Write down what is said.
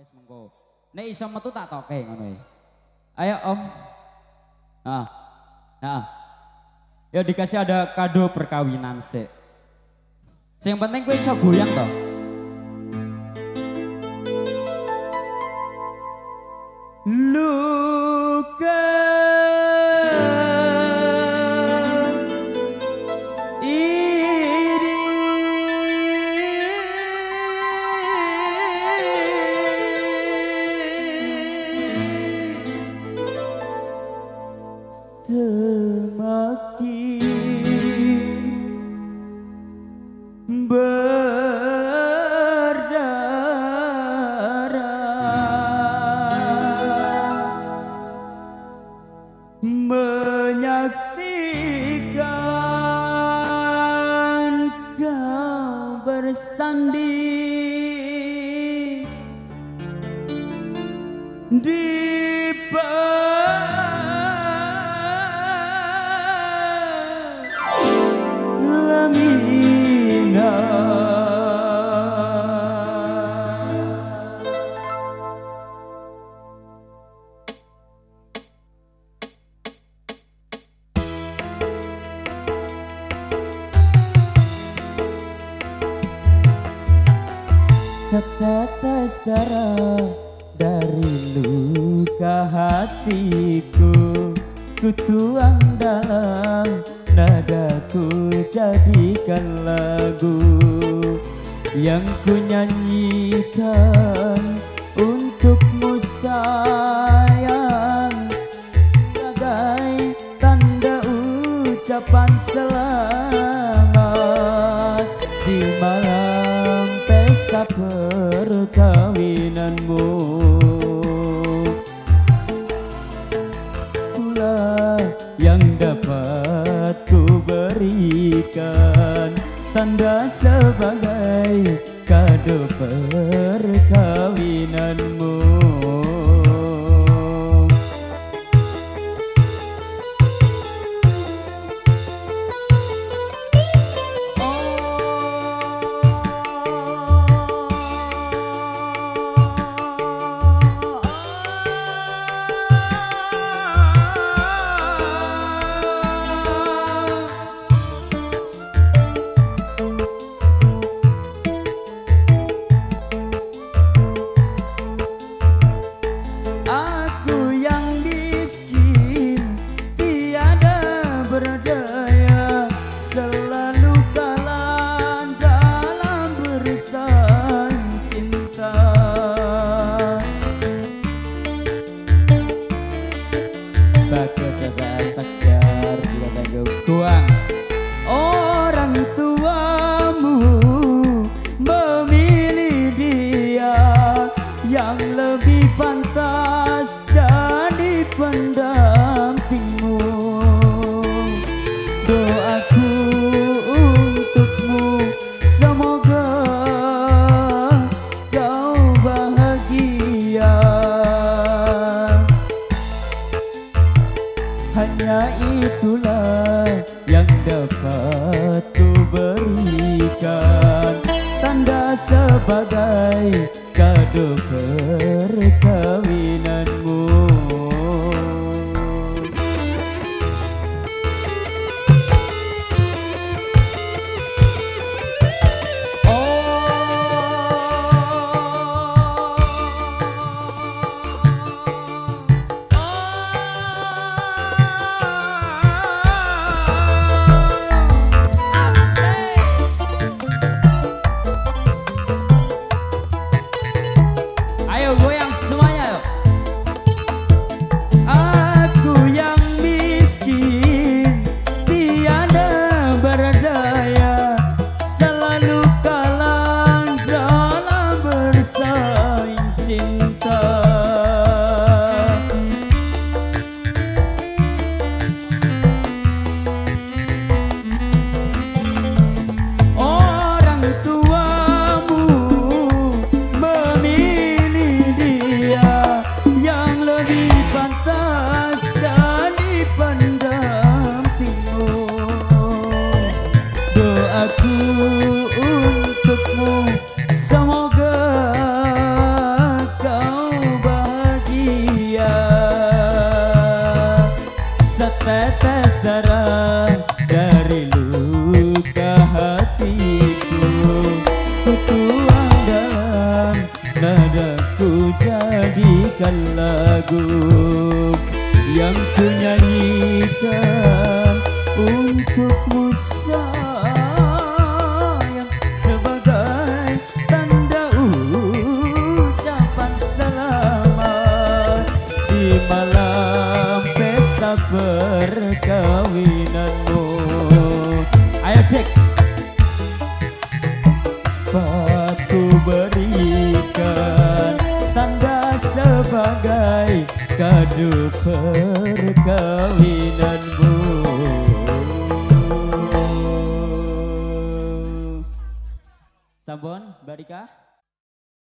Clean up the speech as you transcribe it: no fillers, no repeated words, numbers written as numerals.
wis mengko. Nek iso metu tak toke ngono iki. Ayo Om. Nah. Nah. Ya dikasih ada kado perkawinan sik. Sing penting kowe iso goyang toh. Luka semakin berdarah menyaksikan kau bersanding di setetes darah dari luka hatiku, ku tuang dalam nadaku, jadikan lagu yang ku nyanyikan untukmu sayang, bagai tanda ucapan selamat di malam pesta perkawinanmu. Itulah yang dapat ku berikan, tanda sebagai kado perkawinanmu. Orang tuamu memilih dia yang lebih pantas jadi pendampingmu. Doaku untukmu, semoga kau bahagia. Hanya itulah yang dapat ku berikan, tanda sebagai kado perkawinanmu. Goyang semuanya yuk. Aku yang miskin, tiada berdaya, selalu kalah dalam bersaing cinta. Orang tuamu memilih dia nadaku jadikan lagu yang ku nyanyikan untukmu sayang, sebagai tanda ucapan selamat di malam pesta perkawinanmu. Ayo dek, aku berikan tanda sebagai kado perkawinanmu. Sampun, Mbak Rika.